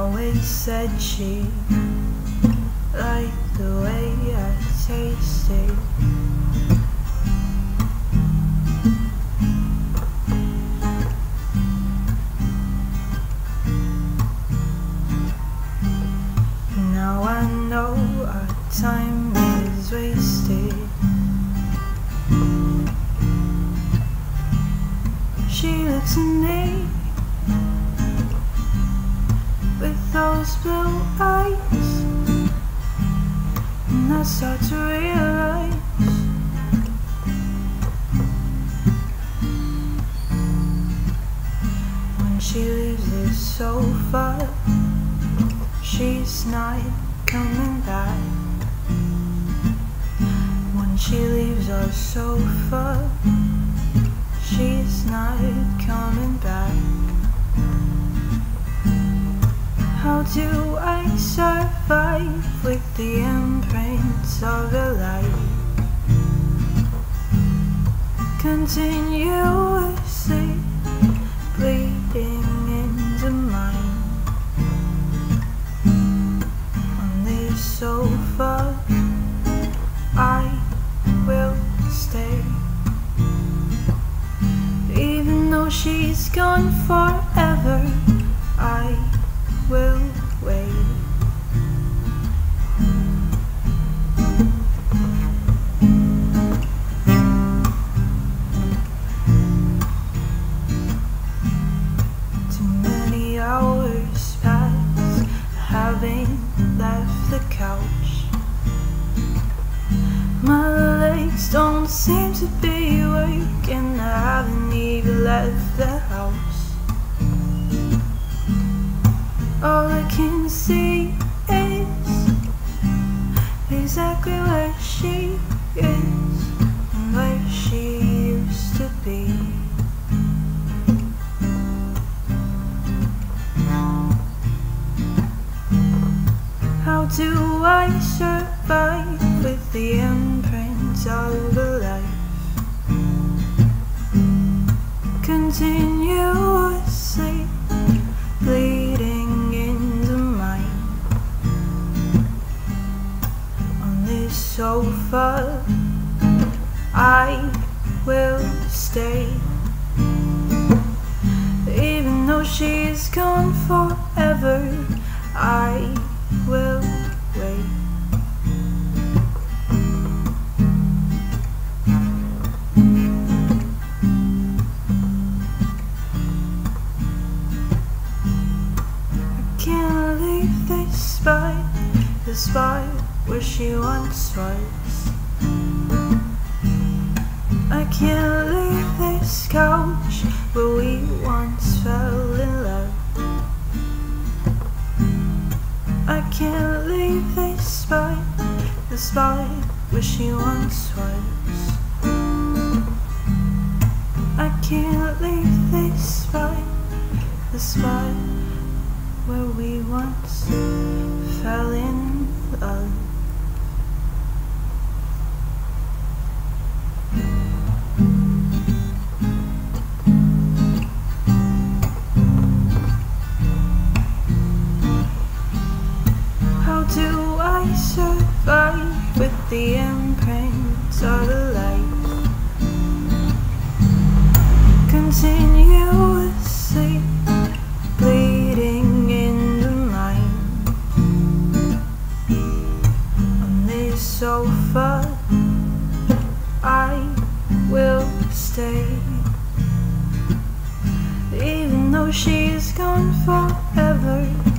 always said she liked the way I tasted. Now I know our time is wasted. She looks at me with those blue eyes, and I start to realize when she leaves this sofa, she's not coming back. When she leaves our sofa, she's not coming back. How do I survive with the imprints of a life continuously bleeding into mine? On this sofa, I will stay. Even though she's gone forever, I will wait. Too many hours pass, having left the couch. My legs don't seem to be working, I haven't even left the house. All I can see is exactly where she is and where she used to be. How do I survive with the imprints of a life continuously bleeding into mine? On this sofa, I will stay. Even though she's gone forever, I will wait. Can't leave this spot, the spot where she once was. I can't leave this couch where we once fell in love. I can't leave this spot, the spot where she once was. I can't leave this spot, the spot where we once fell in love. How do I survive with the imprints of a life continuously bleeding into mine? On this sofa, I will stay. Even though she's gone forever,